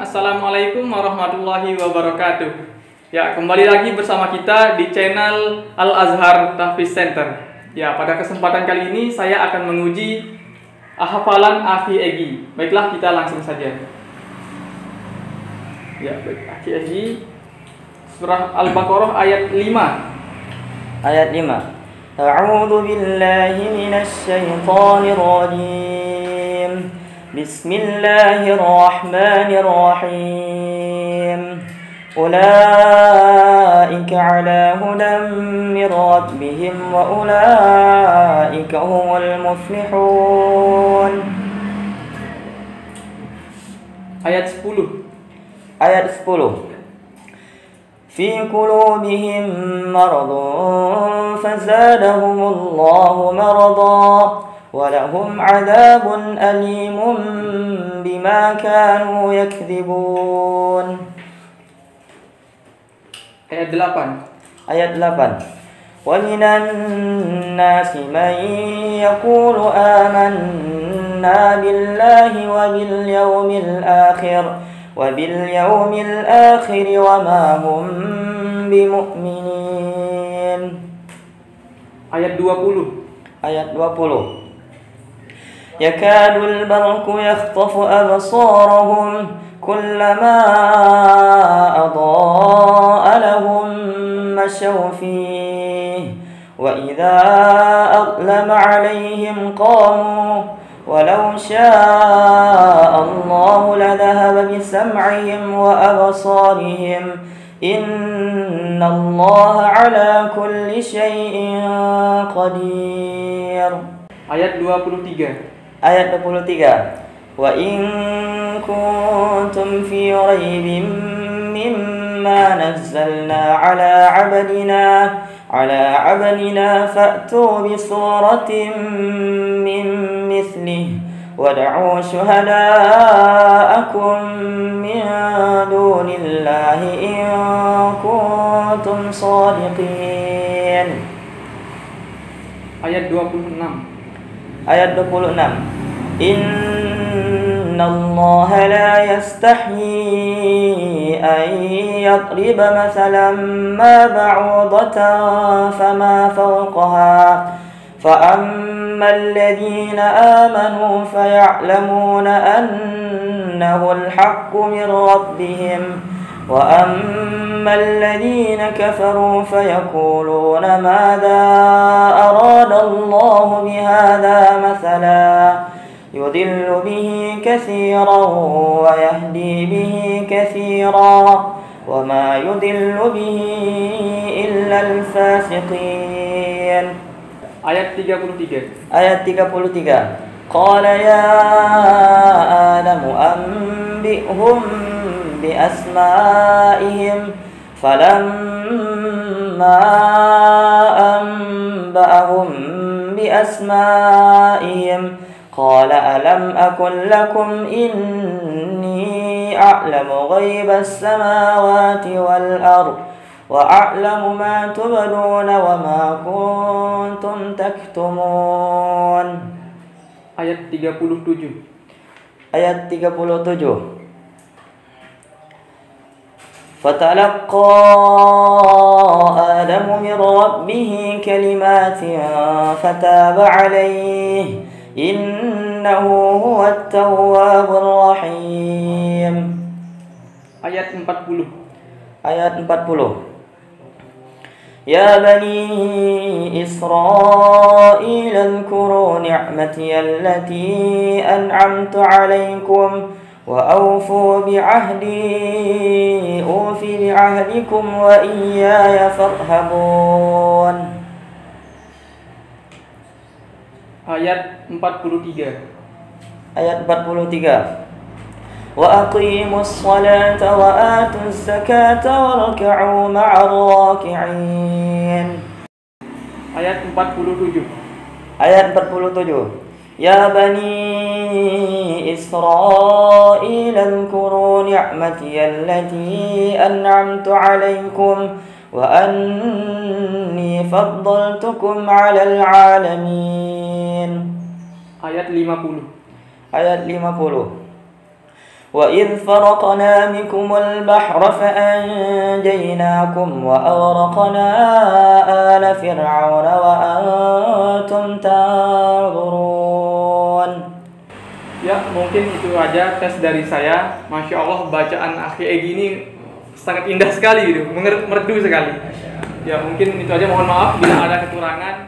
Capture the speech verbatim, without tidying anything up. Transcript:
Assalamualaikum warahmatullahi wabarakatuh. Ya, kembali lagi bersama kita di channel Al-Azhar Tahfiz Center. Ya, pada kesempatan kali ini saya akan menguji hafalan Akhi Egi. Baiklah, kita langsung saja. Ya, baik. Akhi Egi, surah Al-Baqarah ayat lima. Ayat lima. A'udzu billahi minasy syaithanir rajim. Bismillahirrahmanirrahim. Ulaika ala hudan min rabbihim wa ulaika humul muflihun. Ayat sepuluh. Ayat sepuluh. Fi qulubihim maradun fazadahumullahu marada walahum adabun alimun bima kanu yakdzibun. Ayat delapan. Ayat delapan. Wa minan nasi man yaqulu amanna billahi wa bil yawmil akhir wa bil yawmil akhir wa ma hum bimu'minin. Ayat dua puluh. Ayat dua puluh. Yakadul barqu yakhtafu absarahum kullama adaa lahum mashaw fihi wa idza aqlama alaihim qamu walau syaa'a Allahu ladhahaba bisam'ihim wa absarihim innallaha ala kulli syai'in qadir. Ayat dua puluh tiga. Ayat dua puluh tiga. Wa in kuntum fi raibin mimma nazzalna ala 'abdina ala 'abdina fa'tu bi suratin min mithlihi wad'u shuhada'akum min dunillahi in kuntum shadiqin. Ayat dua puluh enam. Ayat dua puluh enam. Innallaha la yastahyi an yadriba mathalan ma ba'udatan fama fawqaha فأما الذين آمنوا فيعلمون أنه الحق من ربهم وأما الذين كفروا فيقولون ماذا أراد الله بهذا مثلا يضل به كثيرا ويهدي به كثيرا وما يضل به إلا الفاسقين. Ayat tiga puluh tiga. Ayat tiga puluh tiga. Qala ya Adamu anbi'hum bi asma'ihim falamma anba'ahum bi asma'ihim qala alam akul lakum inni a'lamu ghaibas samawati wal ardh وأعلم ما تبدون وما كنتم تكتمون. Ayat tiga puluh tujuh. Ayat tiga puluh tujuh. فتلقى آدم من ربه كلمات فتاب عليه إنه هو التواب الرحيم. Ayat empat puluh. Ayat empat puluh. Ya bani Israil اذكروا نعمتي التي أنعمت عليكم وأوفوا بعهدي أوف بعهدكم وإياي فارهبون. Ayat empat puluh tiga. Ayat empat puluh tiga. وأقيموا الصلاة وآتوا الزكاة واركعوا مع الراكعين. Ayat empat puluh tujuh. Ayat empat puluh tujuh. Ya bani Israil اذكروا نعمتي التي أنعمت عليكم وأني فضلتكم على العالمين. Ayat lima puluh. Ayat lima puluh. وإذ فرقنا بكم البحر فأنجيناكم وأغرقنا آل فرعون وأنتم تنظرون. Ya, mungkin itu aja tes dari saya. Masya Allah, bacaan Akhi Egy ini sangat indah sekali gitu, merdu sekali. Ya, mungkin itu aja, mohon maaf bila ada kekurangan.